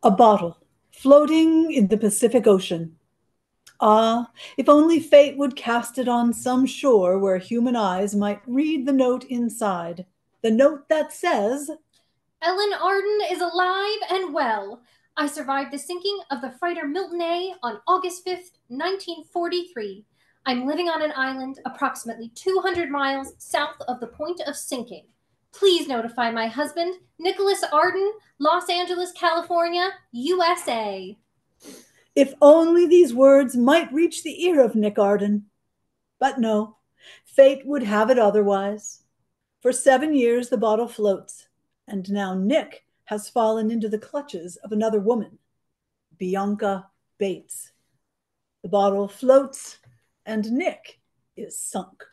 A bottle floating in the Pacific Ocean. Ah, if only fate would cast it on some shore where human eyes might read the note inside. The note that says, Ellen Arden is alive and well. I survived the sinking of the freighter Milton A on August 5th, 1943. I'm living on an island approximately 200 miles south of the point of sinking. Please notify my husband, Nicholas Arden, Los Angeles, California, USA. if only these words might reach the ear of Nick Arden. But no, fate would have it otherwise. For 7 years the bottle floats, and now Nick has fallen into the clutches of another woman, Bianca Bates. The bottle floats, and Nick is sunk.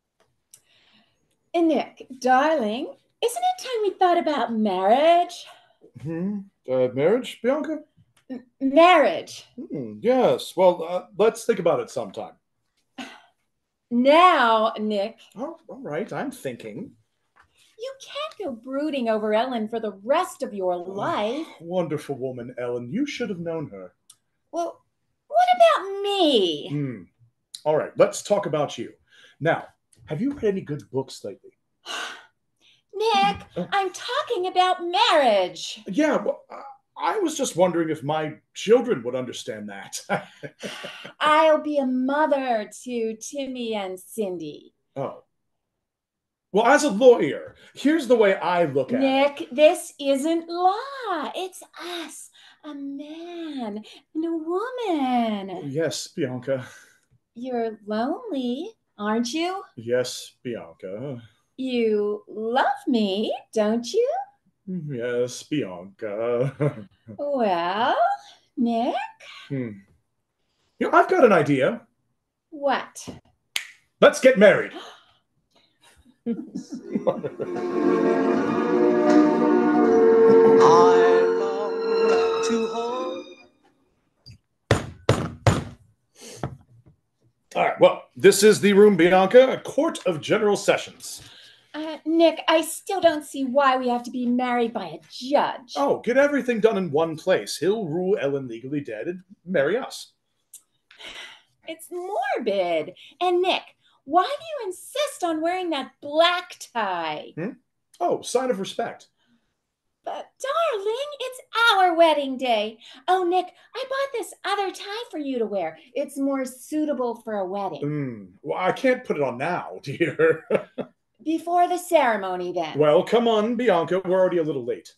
Nick, darling, isn't it time we thought about marriage? Marriage, Bianca? Marriage. Yes. Well, let's think about it sometime. Now, Nick. Oh, all right, I'm thinking. You can't go brooding over Ellen for the rest of your life. Wonderful woman, Ellen. You should have known her. Well, what about me? All right, let's talk about you. Now, have you read any good books lately? Nick, I'm talking about marriage. Yeah, well, I was just wondering if my children would understand that. I'll be a mother to Timmy and Cindy. Oh. Well, as a lawyer, here's the way I look at it. Nick, this isn't law. It's us, a man and a woman. Yes, Bianca. You're lonely, aren't you? Yes, Bianca. You love me, don't you? Yes, Bianca. Well, Nick? I've got an idea. What? Let's get married. I long to hold. All right, well, this is the room, Bianca, a court of general sessions. Nick, I still don't see why we have to be married by a judge. Oh, get everything done in one place. He'll rule Ellen legally dead and marry us. It's morbid. And Nick, why do you insist on wearing that black tie? Oh, sign of respect. But darling, it's our wedding day. Oh, Nick, I bought this other tie for you to wear. It's more suitable for a wedding. Well, I can't put it on now, dear. Before the ceremony, then. Well, come on, Bianca. We're already a little late.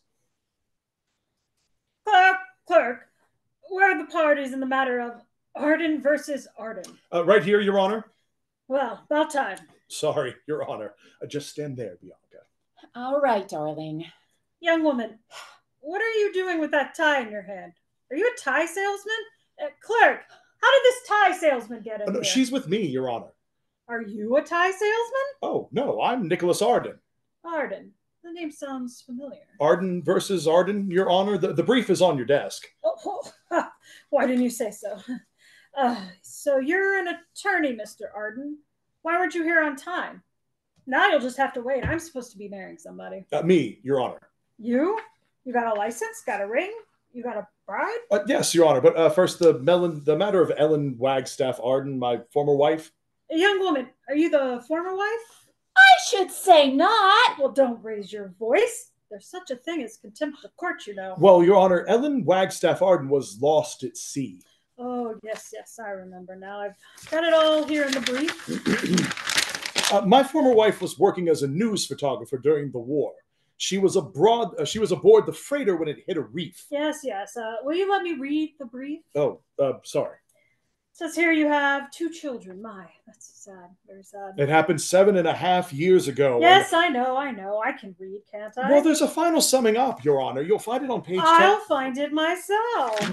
Clerk, where are the parties in the matter of Arden versus Arden? Right here, Your Honor. Well, about time. Sorry, Your Honor. Just stand there, Bianca. All right, darling. Young woman, what are you doing with that tie in your hand? Are you a tie salesman? Clerk, how did this tie salesman get in here? She's with me, Your Honor. Are you a tie salesman? Oh, no, I'm Nicholas Arden. Arden. The name sounds familiar. Arden versus Arden, Your Honor. The brief is on your desk. Why didn't you say so? So you're an attorney, Mr. Arden. Why weren't you here on time? Now you'll just have to wait. I'm supposed to be marrying somebody. Me, Your Honor. You? You got a license? Got a ring? You got a bride? Yes, Your Honor. But first, the matter of Ellen Wagstaff Arden, my former wife. Young woman, are you the former wife? I should say not. Well, don't raise your voice. There's such a thing as contempt of court, you know. Well, Your Honor, Ellen Wagstaff Arden was lost at sea. Oh, yes, I remember now. I've got it all here in the brief. My former wife was working as a news photographer during the war. She was aboard the freighter when it hit a reef. Yes. Will you let me read the brief? Oh, sorry. It says here you have 2 children. My, that's sad. Very sad. It happened 7.5 years ago. Yes, I know. I can read, can't I? Well, there's a final summing up, Your Honor. You'll find it on page 10. I'll find it myself.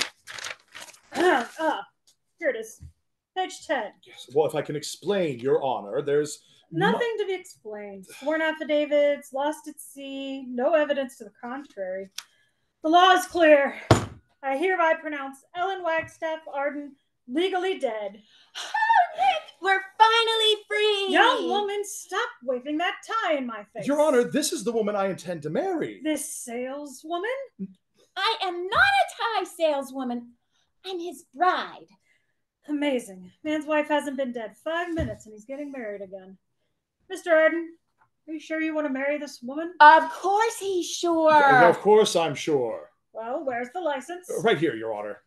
Here it is. Page 10. Yes. Well, if I can explain, Your Honor, there's nothing to be explained. Sworn affidavits, lost at sea, no evidence to the contrary. The law is clear. I hereby pronounce Ellen Wagstaff Arden legally dead. Oh, Nick, we're finally free. Young woman, stop waving that tie in my face. Your Honor, this is the woman I intend to marry. This saleswoman? I am not a tie saleswoman. I'm his bride. Amazing. Man's wife hasn't been dead 5 minutes and he's getting married again. Mr. Arden, are you sure you want to marry this woman? Of course he's sure. Of course, I'm sure. Well, where's the license? Right here, Your Honor.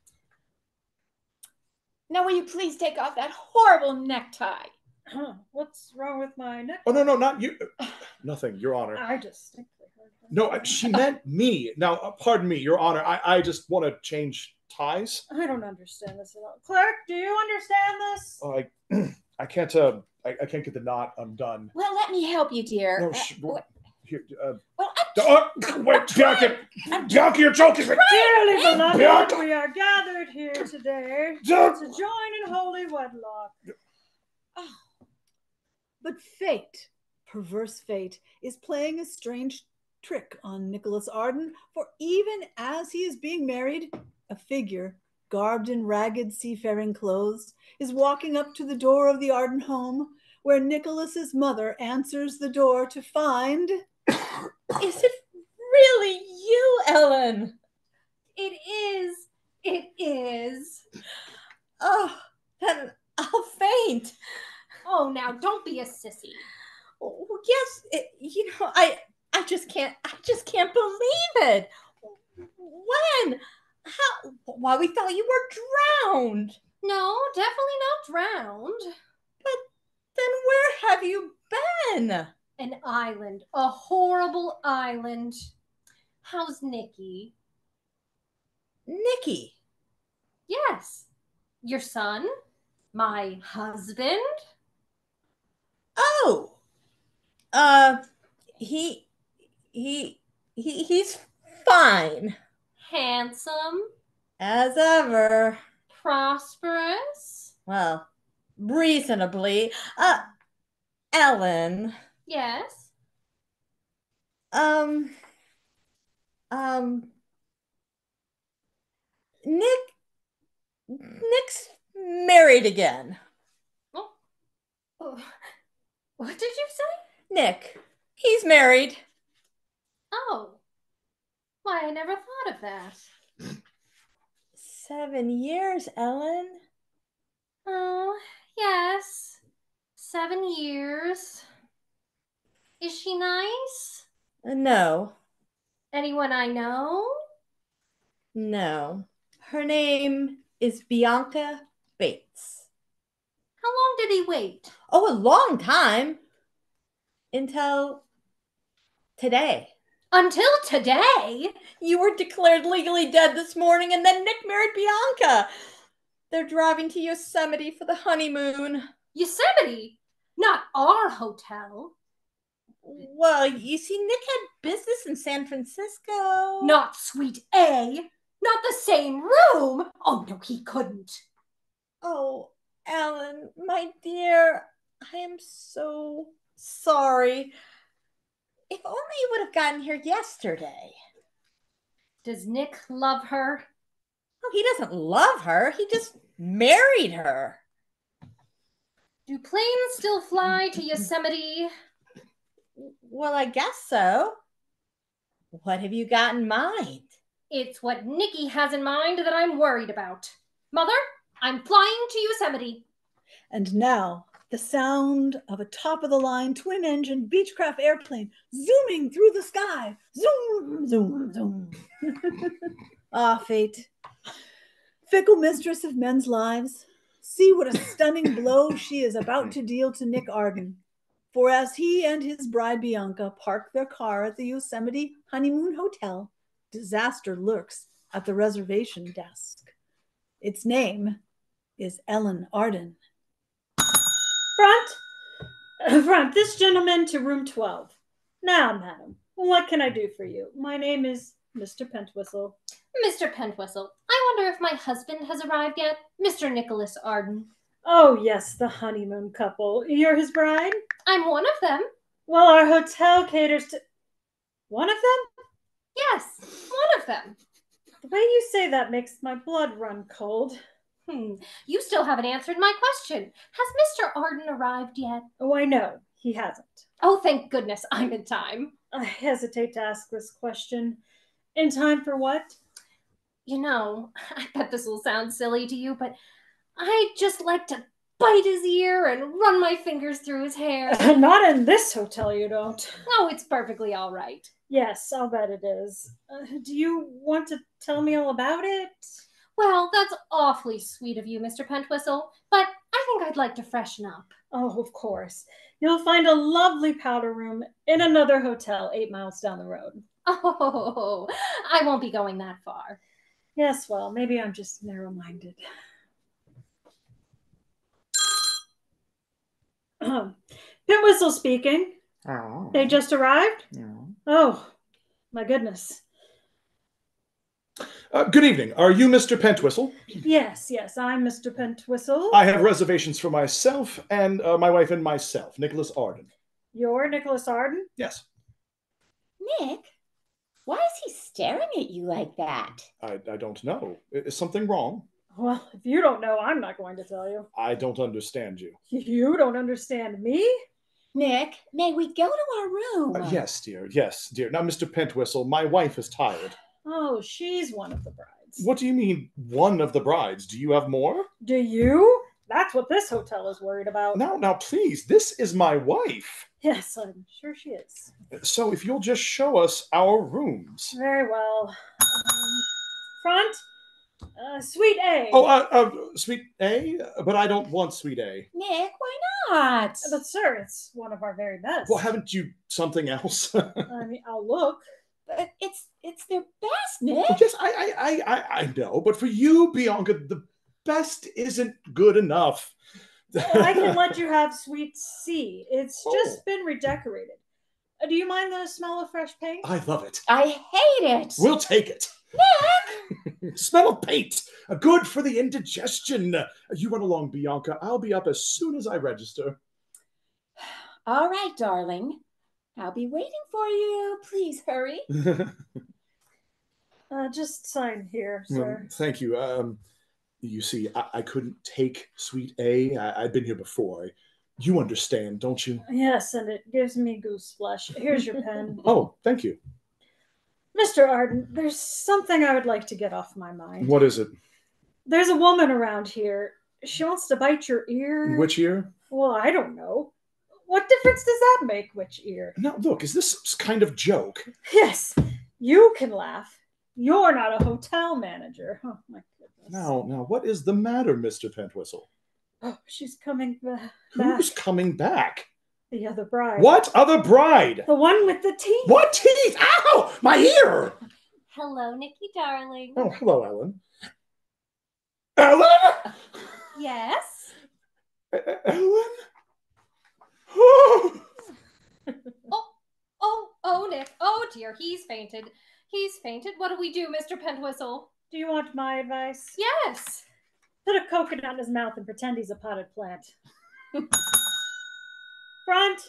Now, will you please take off that horrible necktie? What's wrong with my neck? Oh, no, not you. Nothing, Your Honor. I distinctly heard her. No, she meant me. Now, pardon me, Your Honor. I just want to change ties. I don't understand this at all. Clerk, do you understand this? I can't. I can't get the knot undone. Well, let me help you, dear. No, here. Well, Wait, Bianca, you're joking me. Dearly beloved, Bianca! we are gathered here today to join in holy wedlock. But fate, perverse fate, is playing a strange trick on Nicholas Arden, for even as he is being married, a figure, garbed in ragged seafaring clothes, is walking up to the door of the Arden home, where Nicholas's mother answers the door to find... Is it really you, Ellen? It is. It is. Oh, then I'll faint. Oh, now don't be a sissy. Oh, yes, I just can't believe it. When? How? Why, we thought you were drowned. No, definitely not drowned. But then where have you been? An island. A horrible island. How's Nicky? Nicky? Yes. Your son? My husband? Oh. He's fine. Handsome? As ever. Prosperous? Well, reasonably. Ellen. Yes. Nick's married again. Oh, what did you say? Nick, he's married. Oh. Why, I never thought of that. 7 years, Ellen. Oh, yes. 7 years. Is she nice? No. Anyone I know? No. Her name is Bianca Bates. How long did he wait? Oh, a long time. Until today. Until today? You were declared legally dead this morning, and then Nick married Bianca. They're driving to Yosemite for the honeymoon. Yosemite? Not our hotel. Well, you see, Nick had business in San Francisco. Not Suite A. Not the same room. Oh, no, he couldn't. Oh, Ellen, my dear, I am so sorry. If only you would have gotten here yesterday. Does Nick love her? Oh, he doesn't love her. He just married her. Do planes still fly to Yosemite? Well, I guess so. What have you got in mind? It's what Nicky has in mind that I'm worried about. Mother, I'm flying to Yosemite. And now, the sound of a top-of-the-line twin-engine Beechcraft airplane zooming through the sky. Zoom, zoom, zoom. Ah, fate. Fickle mistress of men's lives, see what a stunning blow she is about to deal to Nick Arden. For as he and his bride Bianca park their car at the Yosemite Honeymoon Hotel, disaster lurks at the reservation desk. Its name is Ellen Arden. Front, this gentleman to room 12. Now, madam, what can I do for you? My name is Mr. Pentwhistle. Mr. Pentwhistle, I wonder if my husband has arrived yet, Mr. Nicholas Arden. Oh, yes, the honeymoon couple. You're his bride? I'm one of them. Well, our hotel caters to... One of them? Yes, one of them. The way you say that makes my blood run cold. You still haven't answered my question. Has Mr. Arden arrived yet? Oh, I know. He hasn't. Oh, thank goodness I'm in time. I hesitate to ask this question. In time for what? You know, I bet this will sound silly to you, but I'd just like to bite his ear and run my fingers through his hair. Not in this hotel, you don't. Oh, it's perfectly all right. Yes, I'll bet it is. Do you want to tell me all about it? Well, that's awfully sweet of you, Mr. Pentwhistle, but I think I'd like to freshen up. Oh, of course. You'll find a lovely powder room in another hotel 8 miles down the road. Oh, I won't be going that far. Yes, well, maybe I'm just narrow-minded. Pentwhistle speaking. Oh. They just arrived? No. Oh, my goodness. Good evening. Are you Mr. Pentwhistle? Yes, I'm Mr. Pentwhistle. I have reservations for myself and my wife and myself, Nicholas Arden. You're Nicholas Arden? Yes. Nick, why is he staring at you like that? I don't know. Is something wrong? Well, if you don't know, I'm not going to tell you. I don't understand you. You don't understand me? Nick, may we go to our room? Yes, dear. Yes, dear. Now, Mr. Pentwhistle, my wife is tired. Oh, she's one of the brides. What do you mean, one of the brides? Do you have more? Do you? That's what this hotel is worried about. Now, please. This is my wife. Yes, I'm sure she is. So if you'll just show us our rooms. Very well. Front, suite A. Oh, suite A? But I don't want suite A. Nick, why not? But sir, it's one of our very best. Well, haven't you something else? I mean, I'll look. But it's their best, Nick. Yes, I know. But for you, Bianca, the best isn't good enough. I can let you have suite C. It's just been redecorated. Do you mind the smell of fresh paint? I love it. I hate it. We'll take it. Nick! Smell of paint. Good for the indigestion. You run along, Bianca. I'll be up as soon as I register. All right, darling. I'll be waiting for you. Please hurry. Just sign here, sir. Thank you. You see, I couldn't take suite A. I've been here before. You understand, don't you? Yes, and it gives me goose flesh. Here's your pen. Oh, thank you. Mr. Arden, there's something I would like to get off my mind. What is it? There's a woman around here. She wants to bite your ear. Which ear? Well, I don't know. What difference does that make, which ear? Now, look, is this some kind of joke? Yes, you can laugh. You're not a hotel manager. Oh, my goodness. Now, what is the matter, Mr. Pentwhistle? Oh, she's coming back. Who's coming back? The other bride. What other bride? The one with the teeth. What teeth? Ow! My ear! Hello, Nikki, darling. Oh, hello, Ellen. Ellen? Yes? Ellen? Oh! Oh, Nick. Oh, dear, he's fainted. He's fainted. What do we do, Mr. Pentwhistle? Do you want my advice? Yes. Put a coconut in his mouth and pretend he's a potted plant. Front.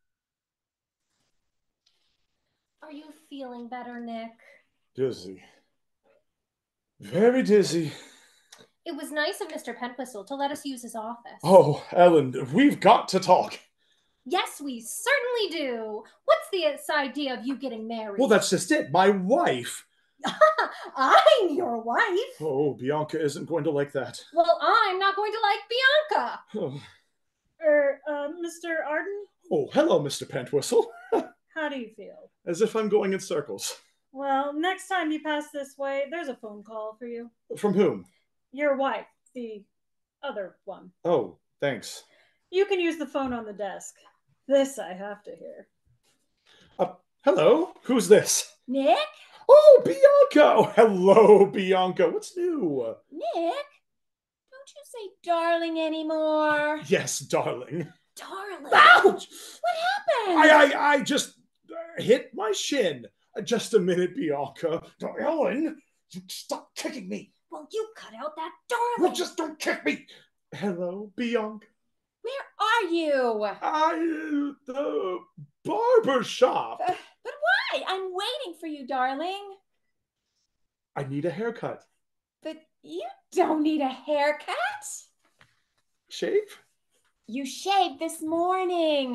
Are you feeling better, Nick? Dizzy. Very dizzy. It was nice of Mr. Pentwhistle to let us use his office. Oh, Ellen, we've got to talk. Yes, we certainly do. What's the idea of you getting married? Well, that's just it. My wife. I'm your wife. Oh, Bianca isn't going to like that. Well, I'm not going to like Bianca. Oh, Mr. Arden, oh hello, Mr. Pentwhistle. how do you feel? As if I'm going in circles. Well, next time you pass this way, there's a phone call for you. From whom? Your wife, the other one. Oh, thanks. You can use the phone on the desk. This I have to hear. Hello? Who's this? Nick? Oh, Bianca! Oh, hello, Bianca. What's new? Nick? Don't you say darling anymore? Yes, darling. Darling. Ouch! What happened? I just hit my shin. Just a minute, Bianca. Ellen, you stop kicking me. Well, you cut out that Well, darling. just don't kick me. Hello, Bianca. Where are you? The barber shop. But why? I'm waiting for you, darling. I need a haircut. But you don't need a haircut. Shave? You shaved this morning.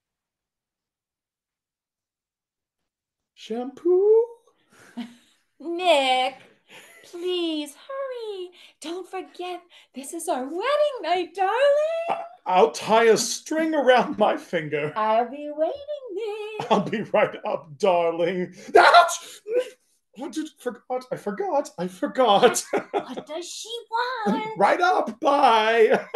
Shampoo? Nick, please hurry. Don't forget, this is our wedding night, darling. I'll tie a string around my finger. I'll be waiting, Nick. I'll be right up, darling. Ouch! I forgot. What does she want? Right up, bye.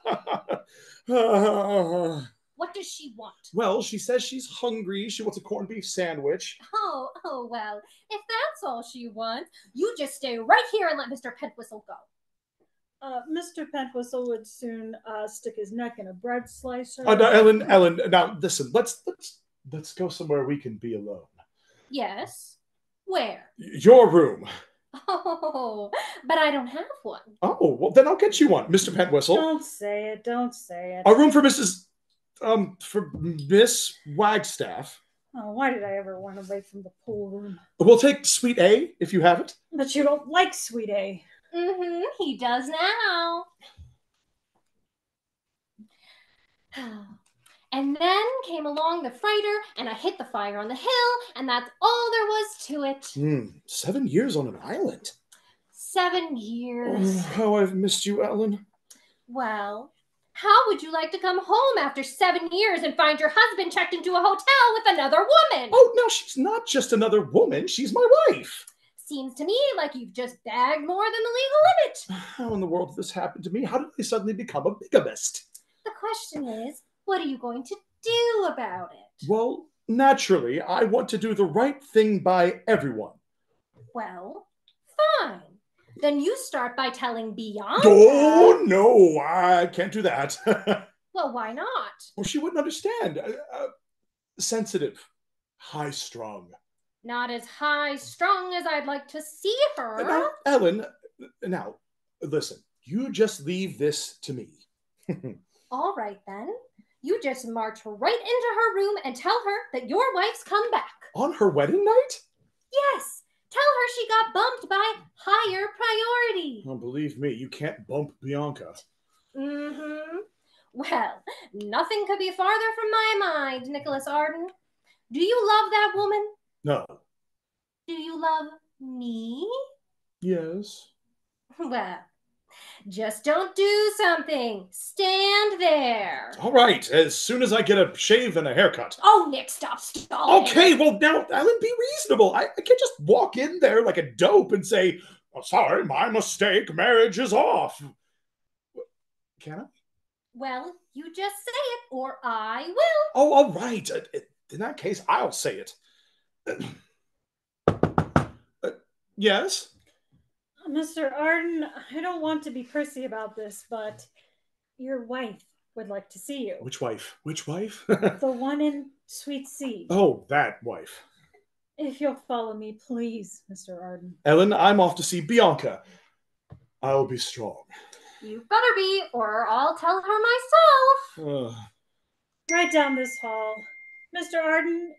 What does she want? Well, she says she's hungry. She wants a corned beef sandwich. Oh, well, if that's all she wants, you just stay right here and let Mr. Pentwhistle go. Mr. Pentwhistle would soon stick his neck in a bread slicer. No, Ellen, now listen. Let's go somewhere we can be alone. Yes? Where? Your room. Oh, but I don't have one. Oh, well, then I'll get you one, Mr. Pentwhistle. Don't say it. Don't say it. A room for for Miss Wagstaff. Oh, why did I ever run away from the pool room? We'll take Suite A if you have it. But you don't like Sweet A. Mm-hmm, he does now. And then came along the freighter, and I hit the fire on the hill, and that's all there was to it. 7 years on an island. 7 years. Oh, how I've missed you, Ellen. Well, how would you like to come home after 7 years and find your husband checked into a hotel with another woman? Oh, no, she's not just another woman. She's my wife. Seems to me like you've just bagged more than the legal limit. How in the world did this happen to me? How did I suddenly become a bigamist? The question is, what are you going to do about it? Well, naturally, I want to do the right thing by everyone. Well, fine. Then you start by telling Bianca. Oh, no, I can't do that. Well, why not? Well, she wouldn't understand. Sensitive, high-strung. Not as high-strung as I'd like to see her. Now, Ellen, now, listen, you just leave this to me. All right, then. You just march right into her room and tell her that your wife's come back. On her wedding night? Yes. Tell her she got bumped by higher priority. Oh, believe me, you can't bump Bianca. Mm-hmm. Well, nothing could be farther from my mind, Nicholas Arden. Do you love that woman? No. Do you love me? Yes. Well, just don't do something. Stand there. All right, as soon as I get a shave and a haircut. Oh, Nick, stop stalling. Okay, well, now, Ellen, be reasonable. I can't just walk in there like a dope and say, oh, sorry, my mistake, marriage is off. Can I? Well, you just say it, or I will. Oh, all right. In that case, I'll say it. Yes? Mr. Arden, I don't want to be prissy about this, but your wife would like to see you. Which wife? Which wife? The one in Suite C. Oh, that wife. If you'll follow me, please, Mr. Arden. Ellen, I'm off to see Bianca. I'll be strong. You better be, or I'll tell her myself. Right down this hall. Mr. Arden,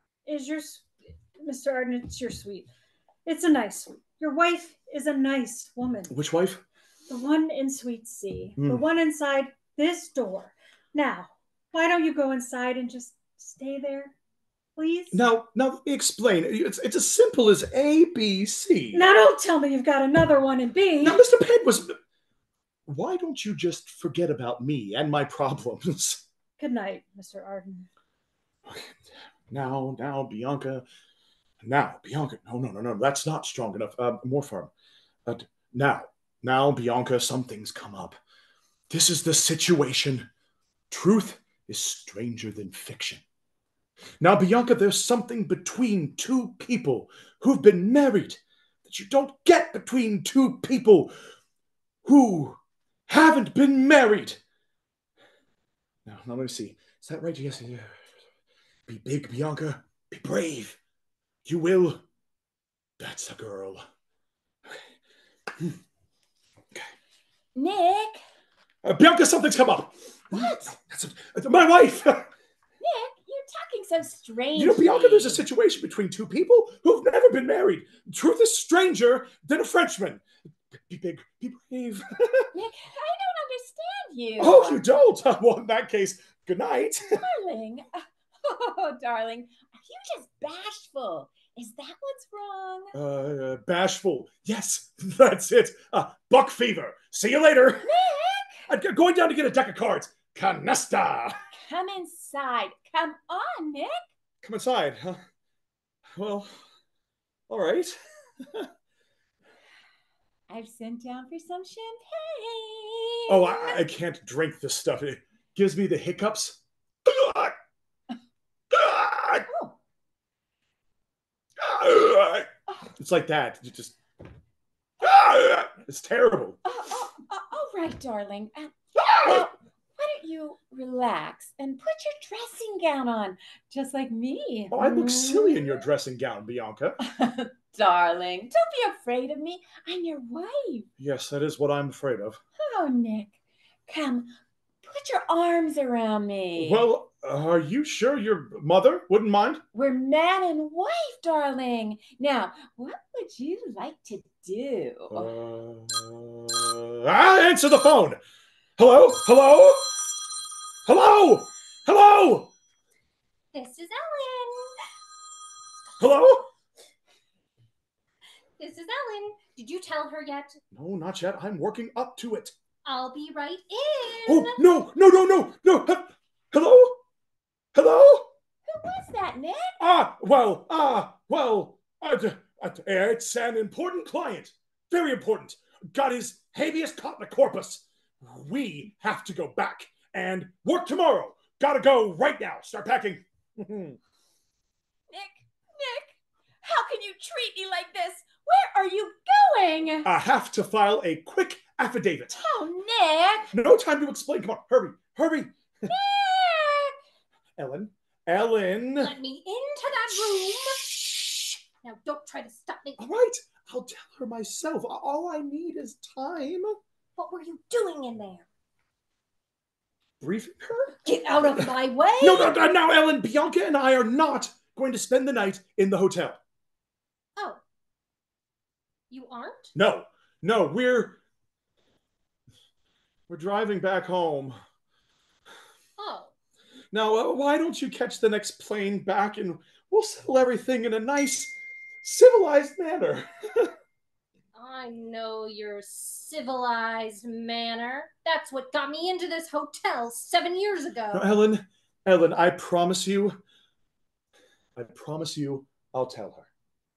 Mr. Arden, it's your suite. It's a nice suite. Your wife is a nice woman. Which wife? The one in Suite C. The one inside this door. Now, why don't you go inside and just stay there, please? Now, let me explain. It's as simple as A, B, C. Now, don't tell me you've got another one in B. Now, Mr. Pentwhistle, why don't you just forget about me and my problems? Good night, Mr. Arden. Now, Bianca. Now, Bianca. No, that's not strong enough. More firm. Now, Bianca, something's come up. This is the situation. Truth is stranger than fiction. Now, Bianca, there's something between two people who've been married that you don't get between two people who haven't been married. Now, let me see. Is that right? Yes. Be big, Bianca. Be brave. You will. That's a girl. Okay. Nick. Bianca, something's come up. What? That's my wife. Nick, you're talking so strange. You know, Bianca, there's a situation between two people who've never been married. Truth is stranger than a Frenchman. Be big, be brave. Nick, I don't understand you. Oh, you don't? Well, in that case, good night. Darling. Oh, darling. Are you just bashful? Is that what's wrong? Bashful. Yes, that's it. Buck fever. See you later. Nick! I'm going down to get a deck of cards. Canasta. Come inside. Come on, Nick. Come inside, huh? Well, all right. I've sent down for some champagne. Oh, I can't drink this stuff. It gives me the hiccups. It's like that. You just. It's terrible. All right, darling. Now, why don't you relax and put your dressing gown on, just like me? Oh, I look silly in your dressing gown, Bianca. Darling, don't be afraid of me. I'm your wife. Yes, that is what I'm afraid of. Oh, Nick, come, put your arms around me. Well, are you sure your mother wouldn't mind? We're man and wife, darling. Now, what would you like to do? Answer the phone. Hello? Hello? Hello? Hello? This is Ellen. Hello? This is Ellen. Did you tell her yet? No, not yet. I'm working up to it. I'll be right in. Oh, no. Hello? Hello? Who was that, Nick? It's an important client. Very important. Got his habeas corpus. We have to go back and work tomorrow. Gotta go right now. Start packing. Nick, how can you treat me like this? Where are you going? I have to file a quick affidavit. Oh, Nick. No time to explain. Come on, hurry. Nick. Ellen. Let me into that room. Shh. Now don't try to stop me. All right. I'll tell her myself. All I need is time. What were you doing in there? Briefing her? Get out of my way. No, Ellen. Bianca and I are not going to spend the night in the hotel. Oh. You aren't? No, we're driving back home. Oh. Now, why don't you catch the next plane back and we'll settle everything in a nice, civilized manner. I know your civilized manner. That's what got me into this hotel 7 years ago. No, Ellen, I promise you, I'll tell her.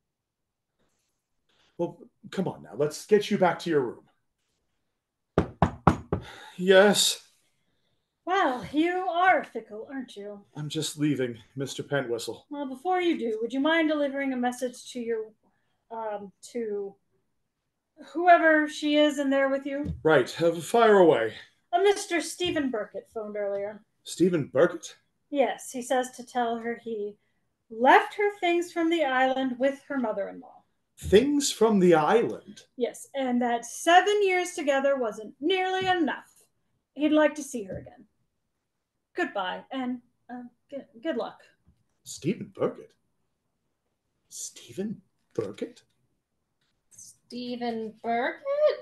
Well, come on now. Let's get you back to your room. Yes? Well, you are fickle, aren't you? I'm just leaving, Mr. Pentwhistle. Well, before you do, would you mind delivering a message to your, to whoever she is in there with you? Right. Fire away. A Mr. Stephen Burkett phoned earlier. Stephen Burkett? Yes, he says to tell her he left her things from the island with her mother-in-law. Things from the island? Yes, and that 7 years together wasn't nearly enough. He'd like to see her again. Goodbye, and good luck. Stephen Burkett? Stephen Burkett? Stephen Burkett?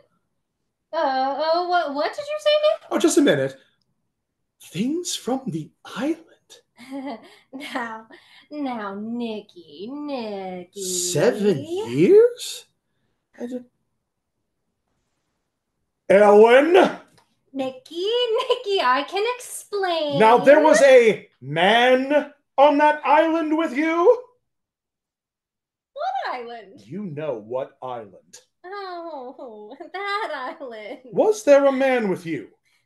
What did you say, Nick? Oh, just a minute. Things from the island? Now, Nicky. 7 years? Ellen! Nicky, I can explain. Now, there was a man on that island with you? What island? You know what island. Oh, that island. Was there a man with you?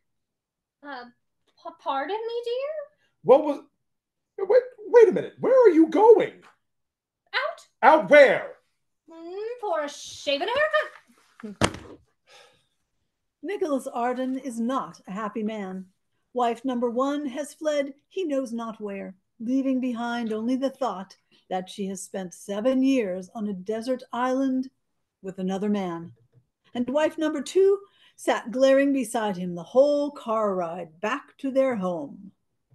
Pardon me, dear? What was... Wait a minute. Where are you going? Out. Out where? For a shave and a haircut. Nicholas Arden is not a happy man. Wife number one has fled he knows not where, leaving behind only the thought that she has spent 7 years on a desert island with another man. And wife number two sat glaring beside him the whole car ride back to their home.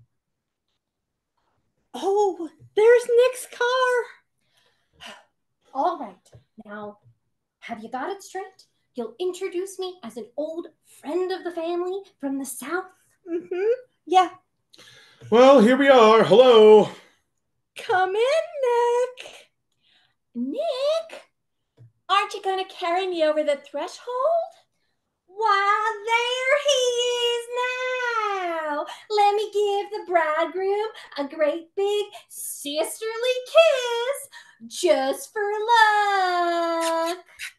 Oh, there's Nick's car. All right. Now, have you got it straight? You'll introduce me as an old friend of the family from the south? Mm-hmm. Yeah. Well, here we are. Hello. Come in, Nick. Nick, aren't you going to carry me over the threshold? Why, there he is now. Let me give the bridegroom a great big sisterly kiss just for luck.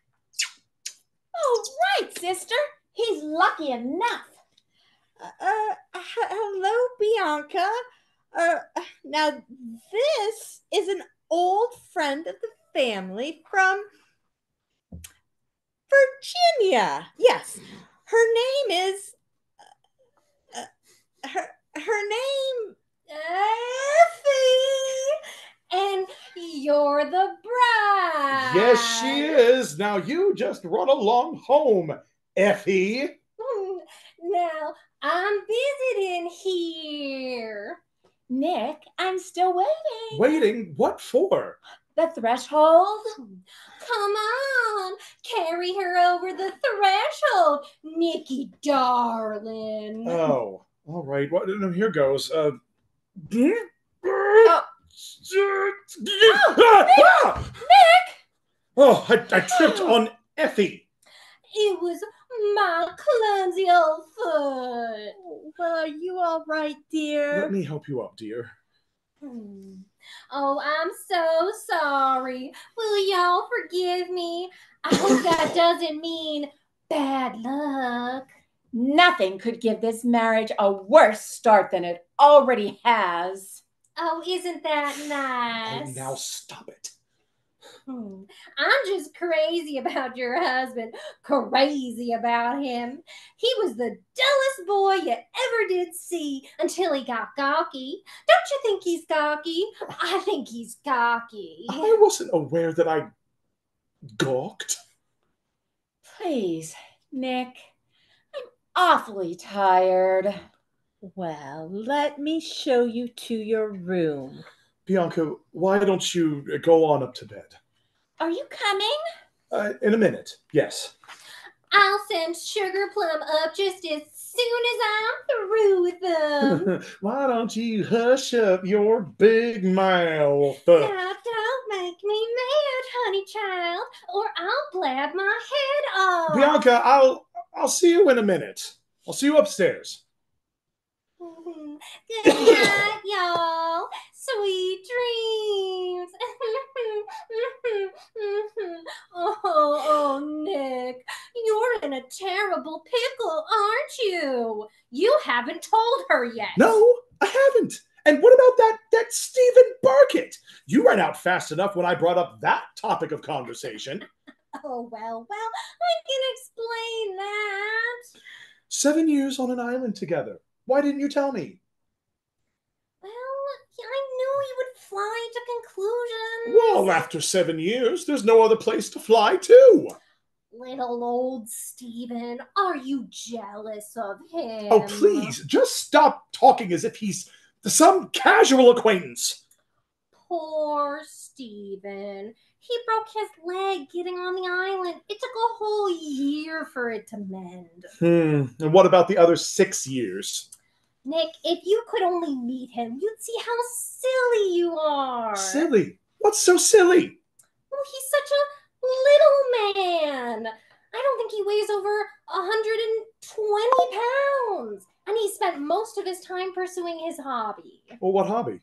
Oh, right, sister. He's lucky enough. Hello, Bianca. Now, this is an old friend of the family from Virginia. Yes, her name is. Her name. Effie, and you're the bride. Yes, she is. Now you just run along home, Effie. Now I'm visiting here. Nick, I'm still waiting. Waiting? What for? The threshold? Come on, carry her over the threshold, Nicky darling. Oh, all right. Well, here goes. Oh. Nick! Oh, I tripped on Effie. It was my clumsy old foot. Well, are you all right, dear? Let me help you up, dear. Oh, I'm so sorry. Will y'all forgive me? I hope that doesn't mean bad luck. Nothing could give this marriage a worse start than it already has. Oh, isn't that nice? Oh, now stop it. I'm just crazy about your husband. Crazy about him. He was the dullest boy you ever did see until he got gawky. Don't you think he's gawky? I think he's gawky. I wasn't aware that I gawked. Please, Nick. I'm awfully tired. Well, let me show you to your room. Bianca, why don't you go on up to bed? Are you coming? In a minute, yes. I'll send Sugar Plum up just as soon as I'm through with them. Why don't you hush up your big mouth? Now don't make me mad, honey child, or I'll blab my head off. Bianca, I'll see you in a minute. I'll see you upstairs. Good night, y'all. Sweet dreams. Oh, Nick, you're in a terrible pickle, aren't you? You haven't told her yet. No, I haven't. And what about that Stephen Burkett? You ran out fast enough when I brought up that topic of conversation. Oh, well, I can explain that. 7 years on an island together. Why didn't you tell me? Well, I knew you would fly to conclusions. Well, after 7 years, there's no other place to fly to. Little old Stephen, are you jealous of him? Oh, please, just stop talking as if he's some casual acquaintance. Poor Stephen. He broke his leg getting on the island. It took a whole year for it to mend. And what about the other 6 years? Nick, if you could only meet him, you'd see how silly you are. Silly? What's so silly? Well, he's such a little man. I don't think he weighs over 120 pounds. And he spent most of his time pursuing his hobby. Well, what hobby?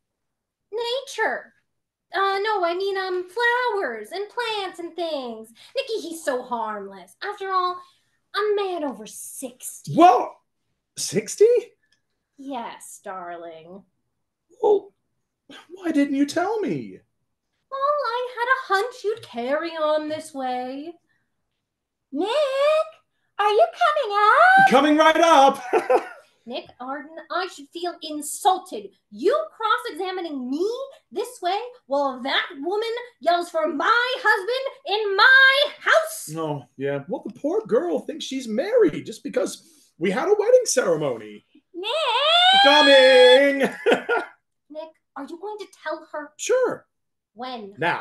Nature. No, I mean, flowers and plants and things. Nicky, he's so harmless. After all, a man over 60. Well, 60? Yes, darling. Well, why didn't you tell me? Well, I had a hunch you'd carry on this way. Nick, are you coming up? Coming right up. Nick, Arden, I should feel insulted. You cross-examining me this way while that woman yells for my husband in my house? Oh, yeah. Well, the poor girl thinks she's married just because we had a wedding ceremony. Nick! Coming! Nick, are you going to tell her? Sure. When? Now.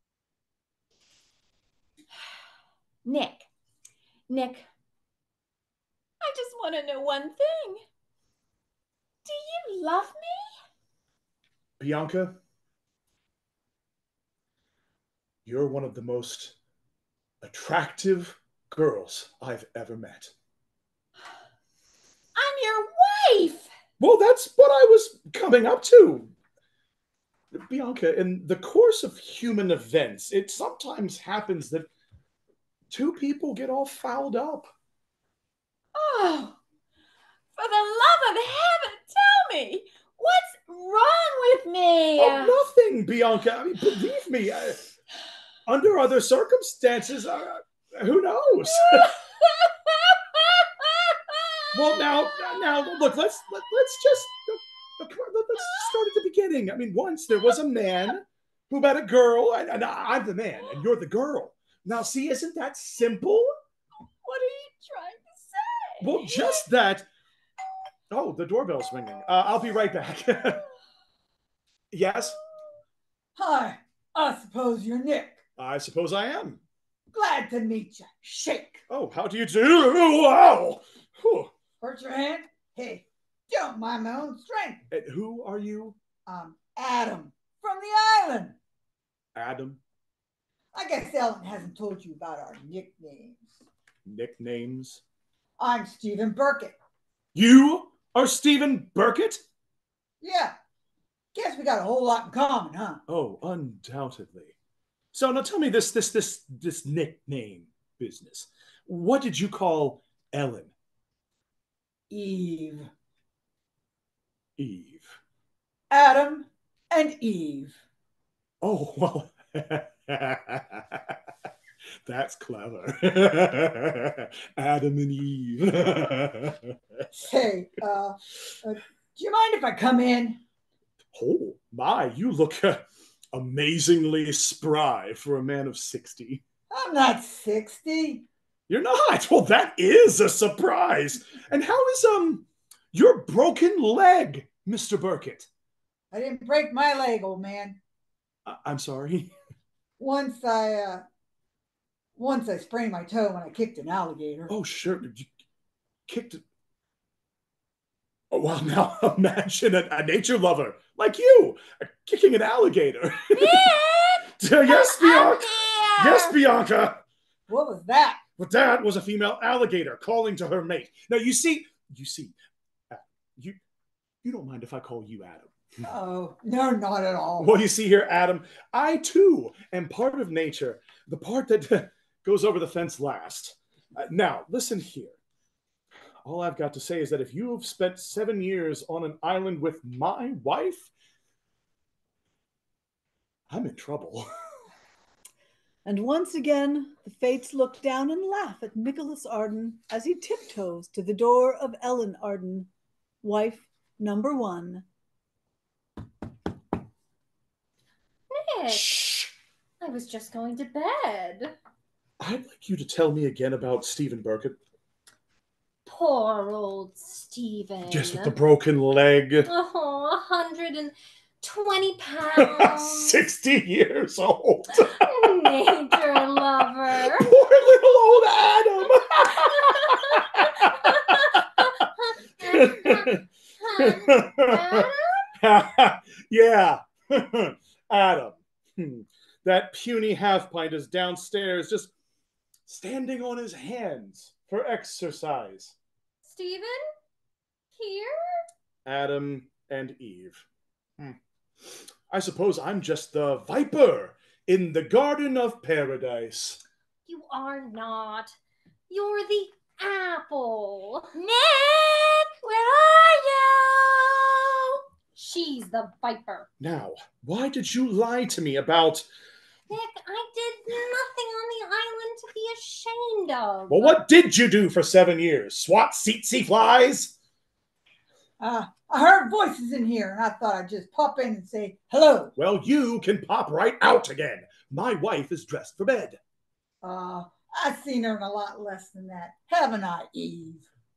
Nick, I just want to know one thing. Do you love me? Bianca, You're one of the most attractive girls I've ever met. I'm your wife! Well, that's what I was coming up to. Bianca, in the course of human events, it sometimes happens that two people get all fouled up. Oh, for the love of heaven, tell me, what's wrong with me? Oh, nothing, Bianca. I mean, believe me, under other circumstances, who knows? Well, now, look, let's just start at the beginning. I mean, once there was a man who met a girl, and I'm the man, and you're the girl. Now, see, isn't that simple? What are you trying to say? Well, just that. Oh, the doorbell's ringing. I'll be right back. Yes? Hi, I suppose you're Nick. I suppose I am. Glad to meet you. Shake. Oh, how do you do? Wow! Whew. Hurt your hand? Hey, don't mind my own strength. And who are you? I'm Adam from the island. Adam. I guess Ellen hasn't told you about our nicknames. Nicknames? I'm Stephen Burkett. You are Stephen Burkett? Yeah. Guess we got a whole lot in common, huh? Oh, undoubtedly. So now tell me this nickname business. What did you call Ellen? Eve. Eve. Adam and Eve. Oh, well. That's clever. Adam and Eve. Hey, do you mind if I come in? Oh, my, you look amazingly spry for a man of 60. I'm not 60. You're not? Well, that is a surprise. And how is, your broken leg, Mr. Burkett? I didn't break my leg, old man. I'm sorry? Once I sprained my toe when I kicked an alligator. Oh, sure. You kicked it. Oh, well, now imagine a nature lover like you kicking an alligator. Yes, Bianca. Yes, Bianca. What was that? But that was a female alligator calling to her mate. Now, you see, you don't mind if I call you Adam. Oh, no, not at all. Well, you see here, Adam, I too am part of nature, the part that goes over the fence last. Now, listen here. All I've got to say is that if you have spent 7 years on an island with my wife, I'm in trouble. And once again, the fates look down and laugh at Nicholas Arden as he tiptoes to the door of Ellen Arden, wife number 1. Nick, Shh! I was just going to bed. I'd like you to tell me again about Stephen Burkett. Poor old Stephen. Just with the broken leg. Oh, 120 pounds. 60 years old. Nature lover. Poor little old Adam. Yeah. Adam. That puny half-pint is downstairs just standing on his hands for exercise. Stephen? Here? Adam and Eve. I suppose I'm just the viper in the Garden of Paradise. You are not. You're the apple. Nick, where are you? She's the viper. Now, why did you lie to me about... Nick, I did nothing on the island to be ashamed of. Well, what did you do for 7 years? Swat tsetse flies? I heard voices in here, and I thought I'd just pop in and say hello. Well, you can pop right out again. My wife is dressed for bed. I've seen her in a lot less than that. Haven't I, Eve?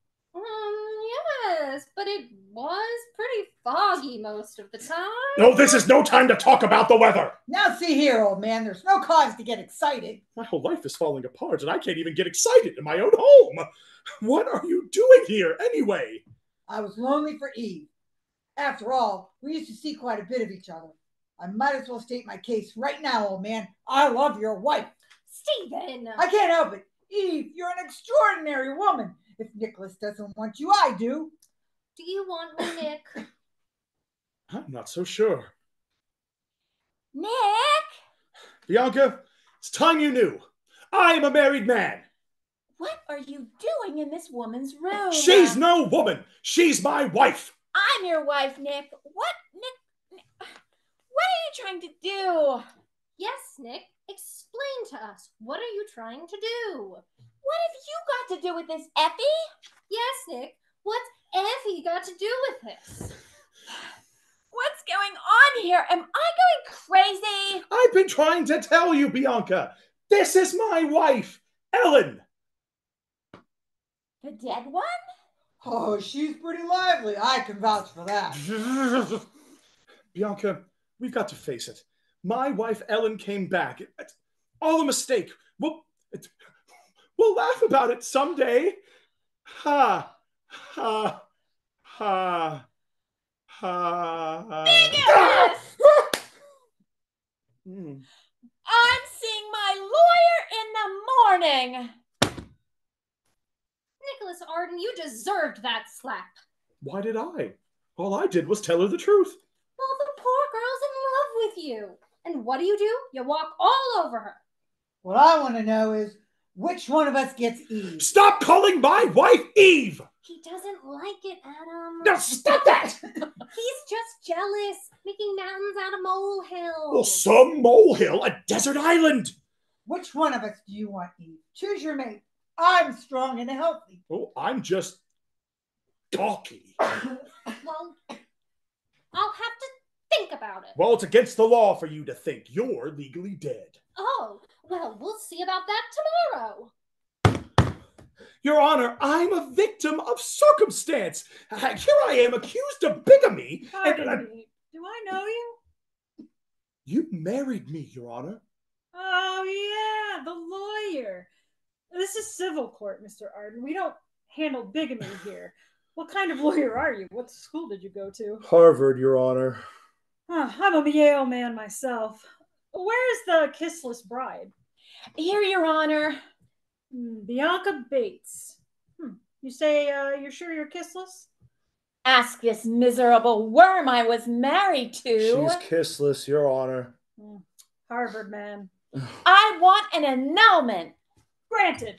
Yes, but it was pretty foggy most of the time. No, this is no time to talk about the weather. Now see here, old man, there's no cause to get excited. My whole life is falling apart, and I can't even get excited in my own home. What are you doing here, anyway? I was lonely for Eve. After all, we used to see quite a bit of each other. I might as well state my case right now, old man. I love your wife. Stephen! I can't help it. Eve, you're an extraordinary woman. If Nicholas doesn't want you, I do. Do you want me, Nick? I'm not so sure. Nick! Bianca, it's time you knew. I am a married man. What are you doing in this woman's room? She's no woman. She's my wife. I'm your wife, Nick. What, Nick? What are you trying to do? Yes, Nick. Explain to us. What are you trying to do? What have you got to do with this, Effie? Yes, Nick. What's Effie got to do with this? What's going on here? Am I going crazy? I've been trying to tell you, Bianca. This is my wife, Ellen. The dead one? Oh, she's pretty lively. I can vouch for that. Bianca, we've got to face it. My wife, Ellen, came back. It's all a mistake. We'll laugh about it someday. Ha, ha, ha, ha. Nicholas! Mm. I'm seeing my lawyer in the morning. Nicholas Arden, you deserved that slap. Why did I? All I did was tell her the truth. Well, the poor girl's in love with you. And what do? You walk all over her. What I want to know is which one of us gets Eve. Stop calling my wife Eve! He doesn't like it, Adam. No, stop that! He's just jealous, making mountains out of molehills. Well, some molehill, a desert island. Which one of us do you want, Eve? Choose your mate. I'm strong and healthy. Oh, I'm just gawky. Well, I'll have to think about it. Well, it's against the law for you to think. You're legally dead. Oh, well, we'll see about that tomorrow. Your Honor, I'm a victim of circumstance. Here I am accused of bigamy. Pardon me. Do I know you? You married me, Your Honor. Oh, yeah, the lawyer. This is civil court, Mr. Arden. We don't handle bigamy here. What kind of lawyer are you? What school did you go to? Harvard, Your Honor. I'm a Yale man myself. Where's the kissless bride? Here, Your Honor. Bianca Bates. You say you're sure you're kissless? Ask this miserable worm I was married to. She's kissless, Your Honor. Harvard man. I want an annulment. Granted.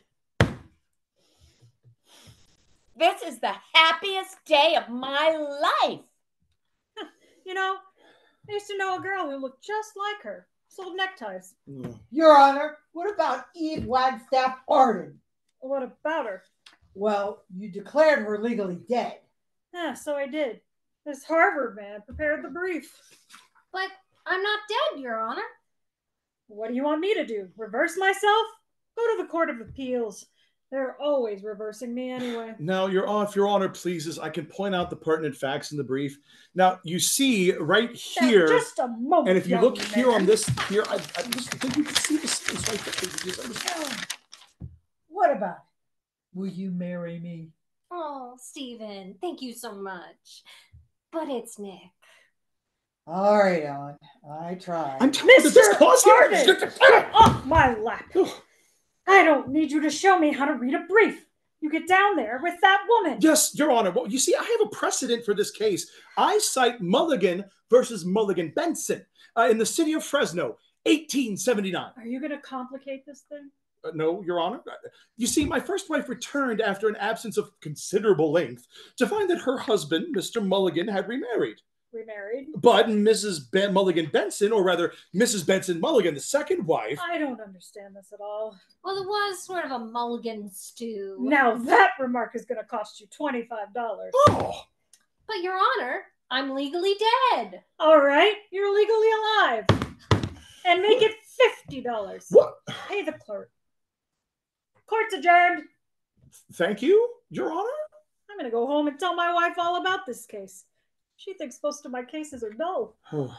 This is the happiest day of my life. You know, I used to know a girl who looked just like her. Sold neckties. Your Honor, what about Eve Wagstaff Arden? What about her? Well, you declared her legally dead. Yeah, so I did. This Harvard man prepared the brief. But I'm not dead, Your Honor. What do you want me to do? Reverse myself? Go to the Court of Appeals. They're always reversing me anyway. Now, if Your Honor pleases, I can point out the pertinent facts in the brief. Now, you see right here, Just a moment. and if you young look man. here on this, here, I just think you can see the space right there. What about it? Will you marry me? Oh, Stephen, thank you so much. But it's Nick. All right, Ellen. I tried. I'm telling you, this clause here. Arden! Off my lap. I don't need you to show me how to read a brief. You get down there with that woman. Yes, Your Honor. Well, you see, I have a precedent for this case. I cite Mulligan versus Mulligan Benson in the city of Fresno, 1879. Are you going to complicate this thing? No, Your Honor. You see, my first wife returned after an absence of considerable length to find that her husband, Mr. Mulligan, had remarried. Remarried? But Mrs. Mulligan Benson, or rather Mrs. Benson Mulligan, the second wife. I don't understand this at all. Well, it was sort of a mulligan stew. Now that remark is going to cost you $25. Oh! But, Your Honor, I'm legally dead. All right, you're legally alive. And make it $50. What? Pay the clerk. Court's adjourned. Thank you, Your Honor. I'm going to go home and tell my wife all about this case. She thinks most of my cases are dull.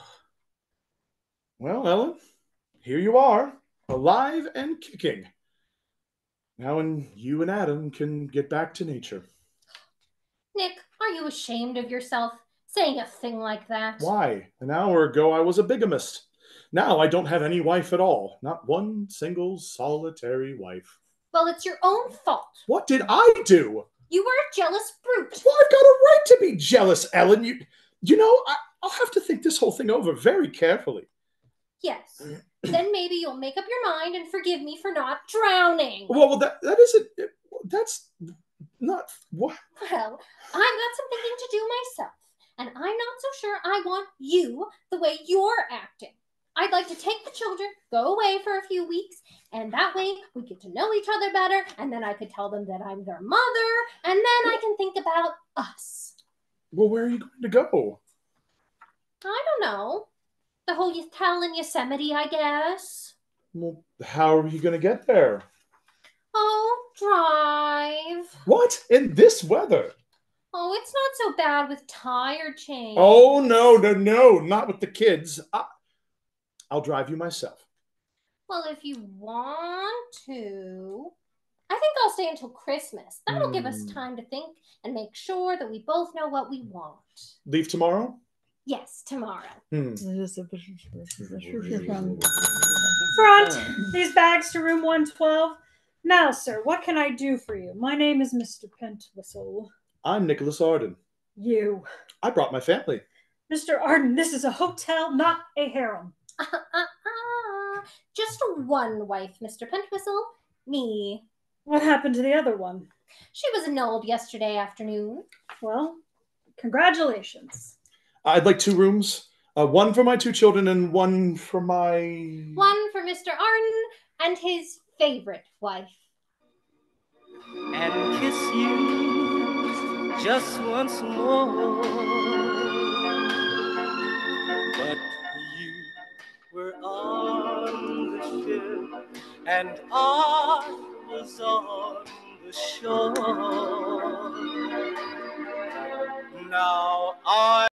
Well, Ellen, here you are, alive and kicking. Now you and Adam can get back to nature. Nick, are you ashamed of yourself? saying a thing like that. Why? An hour ago I was a bigamist. Now I don't have any wife at all. Not one single solitary wife. Well, it's your own fault. What did I do? You were a jealous brute. Well, I've got a right to be jealous, Ellen. You know, I'll have to think this whole thing over very carefully. Yes. Then maybe you'll make up your mind and forgive me for not drowning. Well, that isn't. That's not what. Well, I've got some thinking to do myself, and I'm not so sure I want you the way you're acting. I'd like to take the children, go away for a few weeks, and that way we get to know each other better, and then I could tell them that I'm their mother, and then I can think about us. Well, where are you going to go? I don't know. The hotel in Yosemite, I guess. Well, how are you going to get there? Oh, drive. What? In this weather? Oh, it's not so bad with tire change. Oh, no, not with the kids. I'll drive you myself. Well, if you want to. I think I'll stay until Christmas. That'll give us time to think and make sure that we both know what we want. Leave tomorrow? Yes, tomorrow. Front, these bags to room 112. Now, sir, what can I do for you? My name is Mr. Pentwhistle. I'm Nicholas Arden. You. I brought my family. Mr. Arden, this is a hotel, not a harem. Just one wife, Mr. Pentwhistle. Me. What happened to the other one? She was annulled yesterday afternoon. Well, congratulations. I'd like 2 rooms. One for my 2 children and one for my... One for Mr. Arden and his favorite wife. And kiss you just once more. But you were on the ship and I was on the shore. Now I